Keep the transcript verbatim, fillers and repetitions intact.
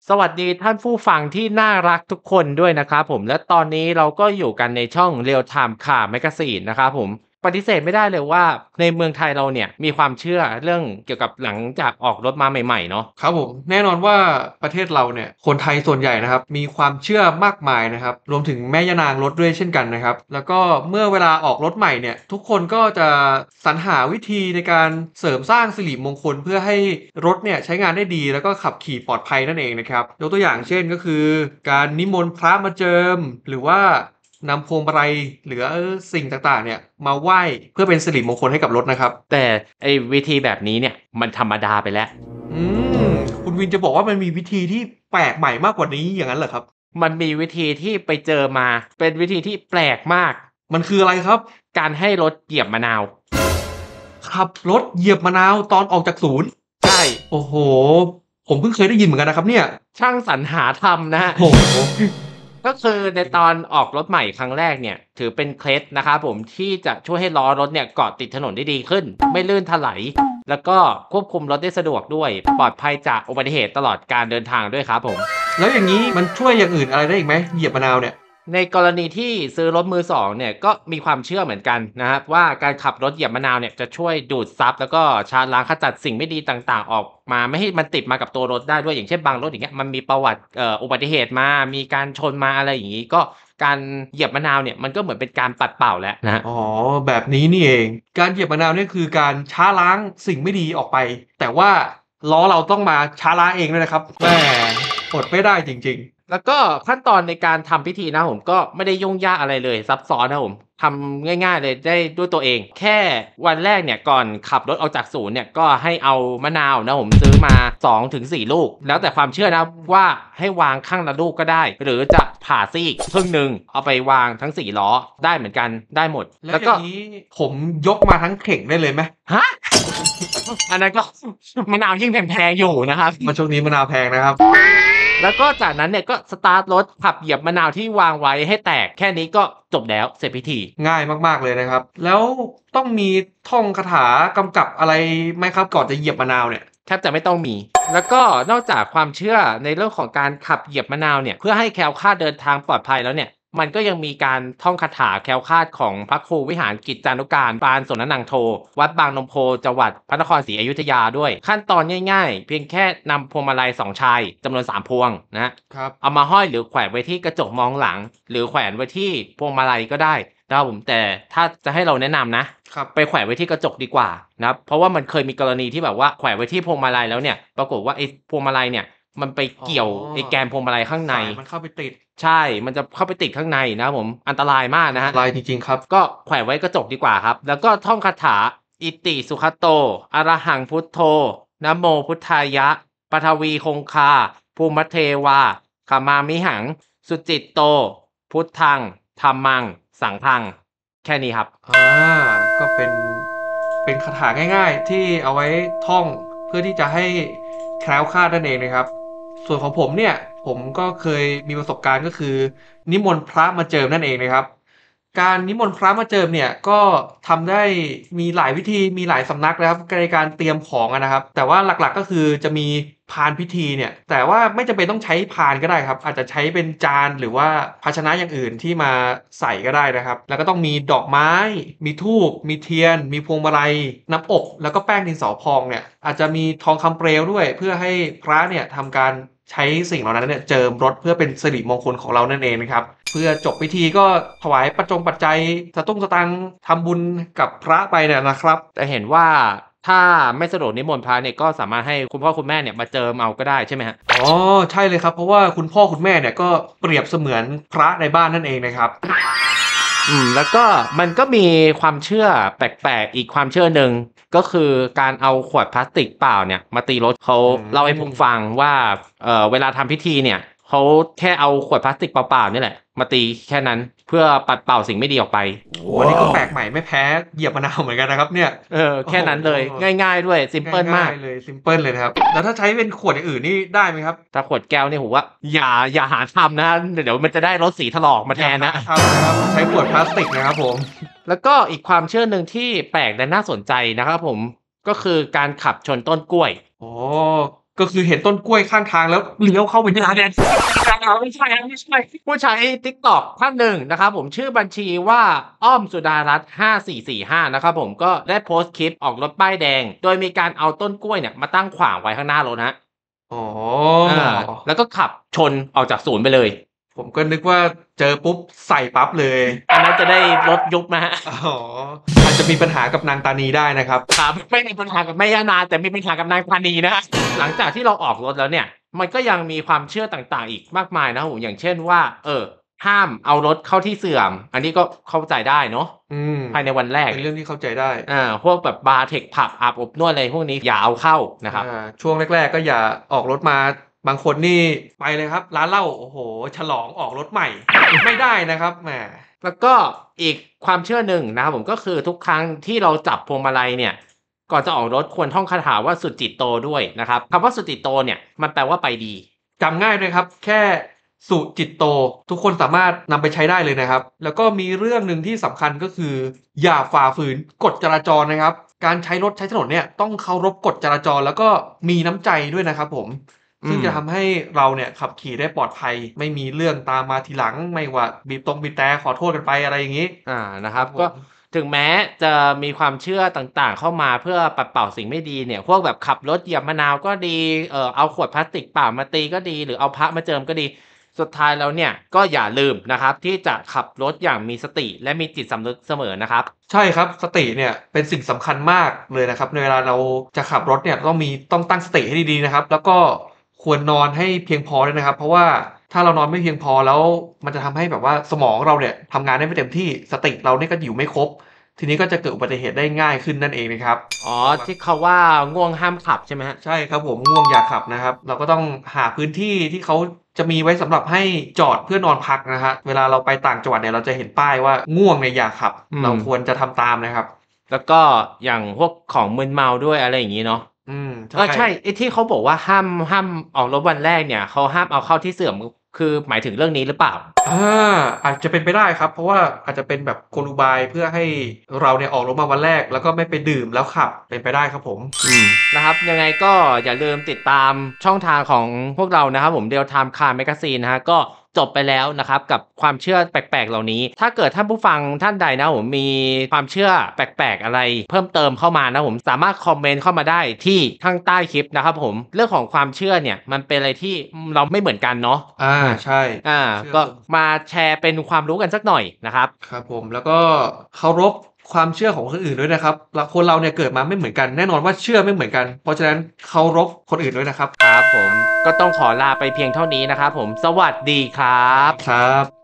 สวัสดีท่านผู้ฟังที่น่ารักทุกคนด้วยนะครับผมและตอนนี้เราก็อยู่กันในช่อง Real Time ข่าวแมกาซีนนะครับผมปฏิเสธไม่ได้เลยว่าในเมืองไทยเราเนี่ยมีความเชื่อเรื่องเกี่ยวกับหลังจากออกรถมาใหม่ๆเนาะครับผมแน่นอนว่าประเทศเราเนี่ยคนไทยส่วนใหญ่นะครับมีความเชื่อมากมายนะครับรวมถึงแม่ย่านางรถด้วยเช่นกันนะครับแล้วก็เมื่อเวลาออกรถใหม่เนี่ยทุกคนก็จะสรรหาวิธีในการเสริมสร้างสิริมงคลเพื่อให้รถเนี่ยใช้งานได้ดีแล้วก็ขับขี่ปลอดภัยนั่นเองนะครับยกตัวอย่างเช่นก็คือการนิมนต์พระมาเจิมหรือว่านำพวงมาลัยหรือสิ่งต่างๆเนี่ยมาไหว้เพื่อเป็นสิริมงคลให้กับรถนะครับแต่ไอ้วิธีแบบนี้เนี่ยมันธรรมดาไปแล้วอืมคุณวินจะบอกว่ามันมีวิธีที่แปลกใหม่มากกว่านี้อย่างนั้นเหรอครับมันมีวิธีที่ไปเจอมาเป็นวิธีที่แปลกมากมันคืออะไรครับการให้รถเหยียบมะนาวขับรถเหยียบมะนาวตอนออกจากศูนย์ใช่โอ้โฮผมเพิ่งเคยได้ยินเหมือนกันนะครับเนี่ยช่างสรรหาทำนะฮะโอ้โฮก็คือในตอนออกรถใหม่ครั้งแรกเนี่ยถือเป็นเคล็ดนะครับผมที่จะช่วยให้ล้อรถเนี่ยเกาะติดถนนได้ดีขึ้นไม่ลื่นถลายแล้วก็ควบคุมรถได้สะดวกด้วยปลอดภัยจากอุบัติเหตุตลอดการเดินทางด้วยครับผมแล้วอย่างงี้มันช่วยอย่างอื่นอะไรได้อีกไหมเหยียบมะนาวเนี่ยในกรณีที่ซื้อรถมือสองเนี่ยก็มีความเชื่อเหมือนกันนะครับว่าการขับรถเหยียบมะนาวเนี่ยจะช่วยดูดซับแล้วก็ชาล้างขจัดสิ่งไม่ดีต่างๆออกมาไม่ให้มันติดมากับตัวรถได้ด้วยอย่างเช่นบางรถอย่างเงี้ยมันมีประวัติเอ่ออุบัติเหตุมามีการชนมาอะไรอย่างงี้ก็การเหยียบมะนาวเนี่ยมันก็เหมือนเป็นการปัดเป่าแล้วนะครับอ๋อแบบนี้นี่เองการเหยียบมะนาวเนี่ยคือการช้าล้างสิ่งไม่ดีออกไปแต่ว่าล้อเราต้องมาช้าล้างเองด้วยนะครับแหมอดไม่ได้จริงๆแล้วก็ขั้นตอนในการทำพิธีนะครับผมก็ไม่ได้ยุ่งยากอะไรเลยซับซ้อนนะครับผมทำง่ายๆเลยได้ด้วยตัวเองแค่วันแรกเนี่ยก่อนขับรถออกจากศูนย์เนี่ยก็ให้เอามะนาวนะครับผมซื้อมาสองถึงสี่ลูกแล้วแต่ความเชื่อนะว่าให้วางข้างละลูกก็ได้หรือจะผ่าซีกครึ่งหนึ่งเอาไปวางทั้งสี่ล้อได้เหมือนกันได้หมดแล้วแล้วก็อย่างงี้ผมยกมาทั้งเข่งได้เลยไหมฮะอันนั้นก็มะนาวยิ่งแพงๆอยู่นะครับมาช่วงนี้มะนาวแพงนะครับแล้วก็จากนั้นเนี่ยก็สตาร์ตรถขับเหยียบมะนาวที่วางไว้ให้แตกแค่นี้ก็จบแล้วเสร็จพิธีง่ายมากๆเลยนะครับแล้วต้องมีท่องคาถากำกับอะไรไหมครับก่อนจะเหยียบมะนาวเนี่ยแทบจะไม่ต้องมีแล้วก็นอกจากความเชื่อในเรื่องของการขับเหยียบมะนาวเนี่ยเพื่อให้แคล้วคลาดเดินทางปลอดภัยแล้วเนี่ยมันก็ยังมีการท่องคาถาแคล้วคลาดของพระครูวิหารกิจจานุการปานสนนังโทวัดบางนมโพจังหวัดพระนครศรีอยุธยาด้วยขั้นตอนง่ายๆเพียงแค่นำพวงมาลัยสองชายจำนวนสามพวงนะครับเอามาห้อยหรือแขวนไว้ที่กระจกมองหลังหรือแขวนไว้ที่พวงมาลัยก็ได้นะครับผมแต่ถ้าจะให้เราแนะนำนะครับไปแขวนไว้ที่กระจกดีกว่านะครับเพราะว่ามันเคยมีกรณีที่แบบว่าแขวนไว้ที่พวงมาลัยแล้วเนี่ยปรากฏว่าไอ้พวงมาลัยเนี่ยมันไปอ๋อเกี่ยวไอ้แกนพวงมาลัยข้างในสายมันเข้าไปติดใช่มันจะเข้าไปติดข้างในนะครับผมอันตรายมากนะครับลายจริงๆครับก็แขวนไว้กระจกดีกว่าครับแล้วก็ท่องคาถาอิติสุขโตอะระหังพุทโธนะโมพุทธายะปฐวีคงคาภูมิเทวาขมามิหังสุจิตโตพุทธังธัมมังสังฆังแค่นี้ครับอาก็เป็นเป็นคาถาง่ายๆที่เอาไว้ท่องเพื่อที่จะให้แคล้วคลาดนั่นเองนะครับส่วนของผมเนี่ยผมก็เคยมีประสบการณ์ก็คือนิมนต์พระมาเจิมนั่นเองนะครับการนิมนต์พระมาเจิมเนี่ยก็ทำได้มีหลายวิธีมีหลายสำนักนะครับในการเตรียมของอะนะครับแต่ว่าหลักๆก็คือจะมีพานพิธีเนี่ยแต่ว่าไม่จำเป็นต้องใช้พานก็ได้ครับอาจจะใช้เป็นจานหรือว่าภาชนะอย่างอื่นที่มาใส่ก็ได้นะครับแล้วก็ต้องมีดอกไม้มีธูปมีเทียนมีพวงมาลัยน้ำอบแล้วก็แป้งดินสอพองเนี่ยอาจจะมีทองคำเปลวด้วยเพื่อให้พระเนี่ยทำการใช้สิ่งเหล่านั้นเนี่ยเจิมรถเพื่อเป็นสิริมงคลของเรานั่นเองนะครับเพื่อจบพิธีก็ถวายปัจจงปัจจัยสตุ้งสตังค์ทำบุญกับพระไปเนี่ยนะครับแต่เห็นว่าถ้าไม่สะดวกนิมนต์พระเนี่ยก็สามารถให้คุณพ่อคุณแม่เนี่ยมาเจิมเอาก็ได้ใช่ไหมครับอ๋อใช่เลยครับเพราะว่าคุณพ่อคุณแม่เนี่ยก็เปรียบเสมือนพระในบ้านนั่นเองนะครับอืมแล้วก็มันก็มีความเชื่อแปลกๆอีกความเชื่อหนึ่งก็คือการเอาขวดพลาสติกเปล่าเนี่ยมาตีรถเขาอืเล่าให้ผมฟัมงว่าเอ่อเวลาทำพิธีเนี่ยเขาแค่เอาขวดพลาสติกเปล่าๆนี่แหละมาตีแค่นั้นเพื่อปัดเป่าสิ่งไม่ดีออกไปโอ้โฮอันนี้ก็แปลกใหม่ไม่แพ้เหยียบมะนาวเหมือนกันนะครับเนี่ยเออโอ้โฮแค่นั้นเลยง่ายๆด้วยซิมเพิลมากง่ายๆเลยซิมเพิลเลยนะครับแล้วถ้าใช้เป็นขวดอย่างอื่นนี่ได้ไหมครับถ้าขวดแก้วนี่ผมว่าอย่าอย่าหาทำนะเดี๋ยวมันจะได้รถสีถลอกมาอย่าหาแทนนะทำนะครับใช้ขวดพลาสติกนะครับผมแล้วก็อีกความเชื่อหนึ่งที่แปลกและน่าสนใจนะครับผมก็คือการขับชนต้นกล้วยอ๋อก็คือเห็นต้นกล้วยข้างทางแล้วเลี้ยวเข้าไปในร้านเนี่ยไม่ใช่ครับไม่ใช่ผู้ใช้ TikTok ท่านหนึ่งนะครับผมชื่อบัญชีว่าอ้อมสุดารัตน์ห้าสี่สี่ห้านะครับผมก็ได้โพสต์คลิปออกรถป้ายแดง โดยมีการเอาต้นกล้วยเนี่ยมาตั้งขวางไว้ข้างหน้ารถฮะอ๋ออาแล้วก็ขับชนออกจากศูนย์ไปเลยผมก็นึกว่าเจอปุ๊บใส่ปั๊บเลยอันนั้นจะได้รถยุบนะฮะอ๋ออาจจะมีปัญหากับนางตานีได้นะครับครับไม่มีปัญหากับแม่ย่านางแต่มีปัญหากับนางธานีนะหลังจากที่เราออกรถแล้วเนี่ยมันก็ยังมีความเชื่อต่างๆอีกมากมายนะครับผมอย่างเช่นว่าเอ่อห้ามเอารถเข้าที่เสื่อมอันนี้ก็เข้าใจได้เนาะอืมภายในวันแรกเป็นเรื่องที่เข้าใจได้อาพวกแบบบาร์เทคผับอาบอบนวดอะไรพวกนี้อย่าเอาเข้านะครับอาช่วงแรกๆก็อย่าออกรถมาบางคนนี่ไปเลยครับร้านเหล้าโอ้โฮฉลองออกรถใหม่ไม่ได้นะครับแหมแล้วก็อีกความเชื่อหนึ่งนะครับผมก็คือทุกครั้งที่เราจับพวงมาลัยเนี่ยก่อนจะออกรถควรท่องคาถาว่าสุจิตโตด้วยนะครับคำว่าสุจิตโตเนี่ยมันแปลว่าไปดีจำง่ายด้วยครับแค่สุจิตโตทุกคนสามารถนำไปใช้ได้เลยนะครับแล้วก็มีเรื่องหนึ่งที่สำคัญก็คืออย่าฝ่าฝืนกฎจราจรนะครับการใช้รถใช้ถนนเนี่ยต้องเคารพกฎจราจรแล้วก็มีน้ำใจด้วยนะครับผมซึ่งอืมจะทำให้เราเนี่ยขับขี่ได้ปลอดภัยไม่มีเรื่องตามมาทีหลังไม่ว่าบีบตรงบีบแตรขอโทษกันไปอะไรอย่างงี้อานะคครับก็รับผมถึงแม้จะมีความเชื่อต่างๆเข้ามาเพื่อปัดเป่าสิ่งไม่ดีเนี่ยพวกแบบขับรถเหยียบมะนาวก็ดีเอ่อเอาขวดพลาสติกเปล่ามาตีก็ดีหรือเอาพระมาเจิมก็ดีสุดท้ายแล้วเนี่ยก็อย่าลืมนะครับที่จะขับรถอย่างมีสติและมีจิตสำนึกเสมอนะครับใช่ครับสติเนี่ยเป็นสิ่งสำคัญมากเลยนะครับในเวลาเราจะขับรถเนี่ยต้องมีต้องตั้งสติให้ดีๆนะครับแล้วก็ควรนอนให้เพียงพอด้วยนะครับเพราะว่าถ้าเรานอนไม่เพียงพอแล้วมันจะทำให้แบบว่าสมองเราเนี่ยทำงานได้ไม่เต็มที่สติเราเนี่ยก็อยู่ไม่ครบทีนี้ก็จะเกิดอุบัติเหตุได้ง่ายขึ้นนั่นเองนะครับอ๋อที่เขาว่าง่วงห้ามขับใช่ไหมครับใช่ครับผมง่วงอย่าขับนะครับเราก็ต้องหาพื้นที่ที่เขาจะมีไว้สำหรับให้จอดเพื่อนอนพักนะครับเวลาเราไปต่างจังหวัดเนี่ยเราจะเห็นป้ายว่าง่วงเนี่ยอย่าขับอืมเราควรจะทำตามนะครับแล้วก็อย่างพวกของมึนเมาด้วยอะไรอย่างงี้เนาะอืมใช่เออใช่ไอ้ที่เขาบอกว่าห้ามห้ามออกรถวันแรกเนี่ยเขาห้ามเอาเข้าที่เสื่อมคือหมายถึงเรื่องนี้หรือเปล่าอาอาจจะเป็นไปได้ครับเพราะว่าอาจจะเป็นแบบกลอุบายเพื่อให้เราเนี่ยออกรถมาวันแรกแล้วก็ไม่ไปดื่มแล้วขับเป็นไปได้ครับผมอืมนะครับยังไงก็อย่าลืมติดตามช่องทางของพวกเรานะครับผม Real Time Car Magazine นะครับก็จบไปแล้วนะครับกับความเชื่อแปลกๆเหล่านี้ถ้าเกิดท่านผู้ฟังท่านใดนะครับผมมีความเชื่อแปลกๆอะไรเพิ่มเติมเข้ามานะครับผมสามารถคอมเมนต์เข้ามาได้ที่ข้างใต้คลิปนะครับผมเรื่องของความเชื่อเนี่ยมันเป็นอะไรที่อืมเราไม่เหมือนกันเนาะอาอาใช่อาก็เชื่อผมมาแชร์เป็นความรู้กันสักหน่อยนะครับครับผมแล้วก็เคารพความเชื่อของคนอื่นด้วยนะครับเราคนเราเนี่ยเกิดมาไม่เหมือนกันแน่นอนว่าเชื่อไม่เหมือนกันเพราะฉะนั้นเคารพคนอื่นด้วยนะครับครับผมก็ต้องขอลาไปเพียงเท่านี้นะครับผมสวัสดีครัสวัสดีคบรับ